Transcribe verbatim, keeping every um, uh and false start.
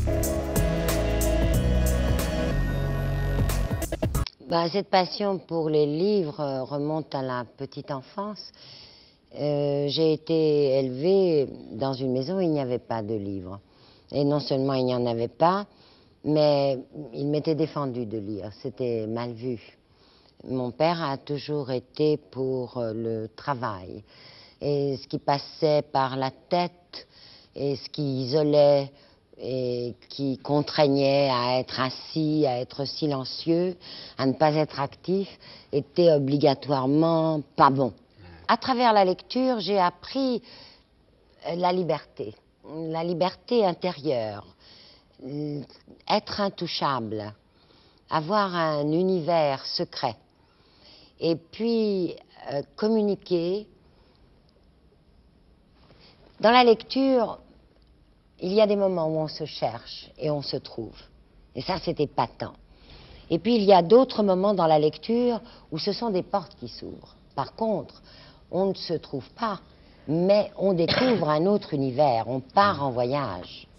Ben, cette passion pour les livres euh, remonte à la petite enfance. Euh, j'ai été élevée dans une maison où il n'y avait pas de livres. Et non seulement il n'y en avait pas, mais il m'était défendu de lire. C'était mal vu. Mon père a toujours été pour euh, le travail. Et ce qui passait par la tête et ce qui isolait et qui contraignait à être assis, à être silencieux, à ne pas être actif, était obligatoirement pas bon. À travers la lecture, j'ai appris la liberté, la liberté intérieure, être intouchable, avoir un univers secret, et puis euh, communiquer. Dans la lecture, il y a des moments où on se cherche et on se trouve. Et ça, c'est épatant. Et puis, il y a d'autres moments dans la lecture où ce sont des portes qui s'ouvrent. Par contre, on ne se trouve pas, mais on découvre un autre univers, on part en voyage.